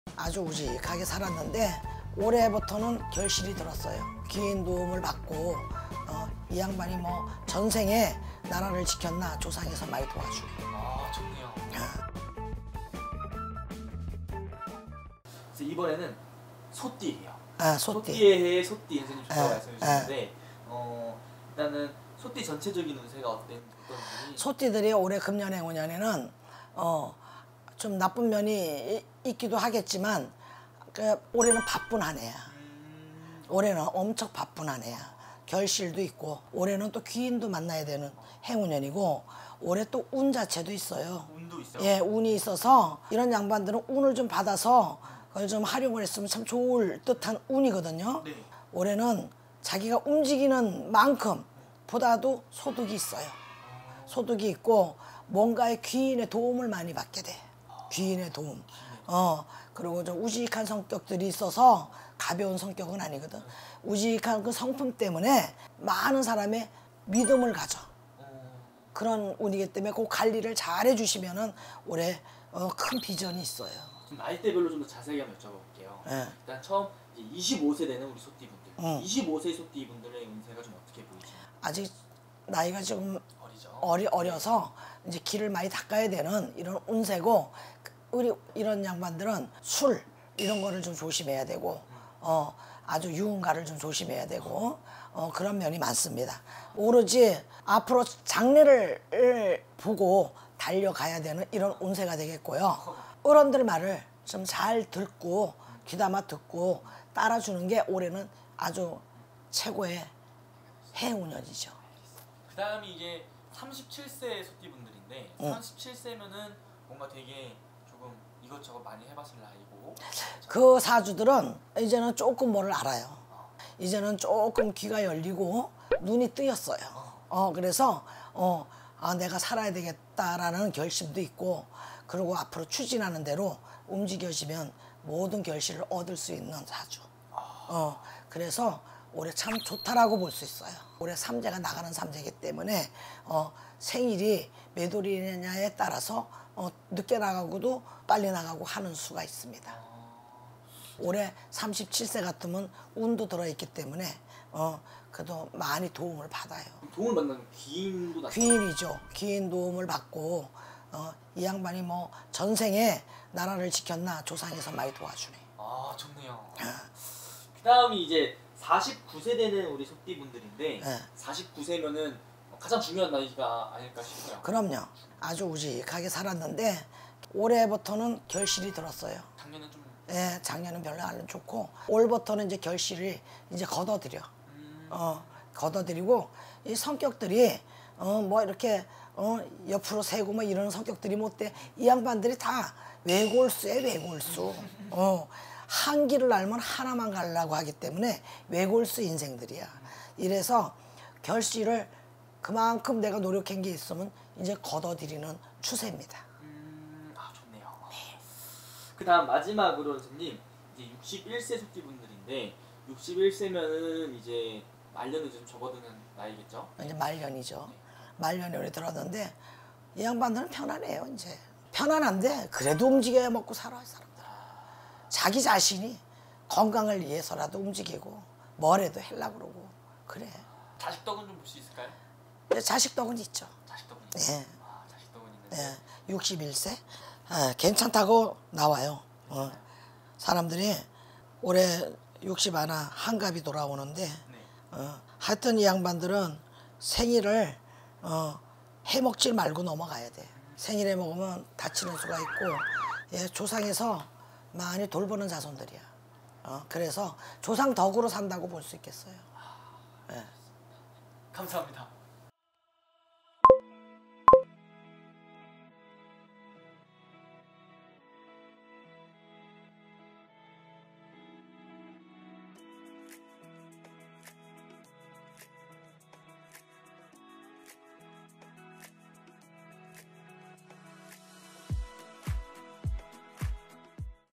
아주 우직하게 살았는데 올해부터는 결실이 들었어요. 귀인 도움을 받고 이 양반이 뭐 전생에 나라를 지켰나 조상에서 많이 도와주고. 아, 좋네요. 그래서 이번에는 소띠예요. 아, 소띠. 소띠의 해에 소띠 선생님 좋다고 말씀해 주셨는데 일단은 소띠 전체적인 운세가 어떤지. 소띠들이 올해 금년해운년에는 좀 나쁜 면이 있기도 하겠지만 올해는 바쁜 한 해야. 올해는 엄청 바쁜 한 해야. 결실도 있고 올해는 또 귀인도 만나야 되는 해운년이고 올해 또 운 자체도 있어요. 운도 있어요? 예, 운이 있어서 이런 양반들은 운을 좀 받아서 그걸 좀 활용을 했으면 참 좋을 듯한 운이거든요. 네. 올해는 자기가 움직이는 만큼 보다도 소득이 있어요. 소득이 있고 뭔가의 귀인의 도움을 많이 받게 돼. 귀인의 도움. 그리고 좀 우직한 성격들이 있어서 가벼운 성격은 아니거든. 우직한 그 성품 때문에 많은 사람의 믿음을 가져. 그런 운이기 때문에 그 관리를 잘 해주시면은 올해 큰 비전이 있어요. 좀 나이대별로 좀 더 자세하게 한번 여쭤볼게요. 네. 일단 처음 이제 25세 되는 우리 소띠분들. 25세 소띠분들의 운세가 좀 어떻게 보이시나요? 아직 나이가 지금 어리죠. 어려서 이제 길을 많이 닦아야 되는 이런 운세고 우리 이런 양반들은 술 이런 거를 좀 조심해야 되고 아주 유흥가를 좀 조심해야 되고 그런 면이 많습니다. 오로지 앞으로 장래를 보고 달려가야 되는 이런 운세가 되겠고요. 어른들 말을 좀 잘 듣고 귀담아 듣고 따라주는 게 올해는 아주 최고의 해운년이죠. 그 다음이 이제 37세 소띠분들인데 37세면은 뭔가 되게 조금 이것저것 많이 해봤을 나이고 그 사주들은 이제는 조금 뭐를 알아요. 이제는 조금 귀가 열리고 눈이 뜨였어요. 그래서 내가 살아야 되겠다라는 결심도 있고 그리고 앞으로 추진하는 대로 움직여지면 모든 결실을 얻을 수 있는 사주. 그래서 올해 참 좋다라고 볼 수 있어요. 올해 삼재가 나가는 삼재이기 때문에 생일이 몇 월이냐에 따라서 늦게 나가고도 빨리 나가고 하는 수가 있습니다. 올해 37세 같으면 운도 들어있기 때문에 그래도 많이 도움을 받아요. 도움을 받는 귀인도 귀인이죠. 귀인 도움을 받고 이 양반이 뭐 전생에 나라를 지켰나 조상에서 많이 도와주네. 아, 좋네요. 그 다음이 이제 49세 되는 우리 소띠분들인데 49세면은 가장 중요한 나이가 아닐까 싶어요. 그럼요. 아주 우직하게 살았는데 올해부터는 결실이 들었어요. 작년은 좀 예, 작년은 별로 안 좋고 올부터는 이제 결실을 이제 걷어들여. 걷어들이고 이 성격들이 뭐 이렇게 옆으로 세고 뭐 이런 성격들이 못 돼. 이 양반들이 다 외골수에 외골수. 한 길을 알면 하나만 가려고 하기 때문에 외골수 인생들이야. 이래서 결실을 그만큼 내가 노력한 게 있으면 이제 걷어들이는 추세입니다. 아, 좋네요. 네. 그 다음 마지막으로 선생님 이제 61세 소띠분들인데 61세면은 이제 말년이 좀 접어드는 나이겠죠? 이제 말년이죠. 말년이 오래 들었는데 이 양반들은 편안해요. 이제 편안한데 그래도 움직여야 먹고 살아 사람들. 자기 자신이 건강을 위해서라도 움직이고 뭐래도 하려고 그러고 그래. 자식 덕은 좀 볼 수 있을까요? 자식 덕은 있죠. 자식 덕은 네. 아, 자식 덕은 있는데. 네. 61세 괜찮다고 나와요. 사람들이 올해 60 하나 한갑이 돌아오는데 하여튼 이 양반들은 생일을 해먹질 말고 넘어가야 돼. 생일에 먹으면 다치는 수가 있고 조상에서 많이 돌보는 자손들이야. 그래서 조상 덕으로 산다고 볼 수 있겠어요. 감사합니다.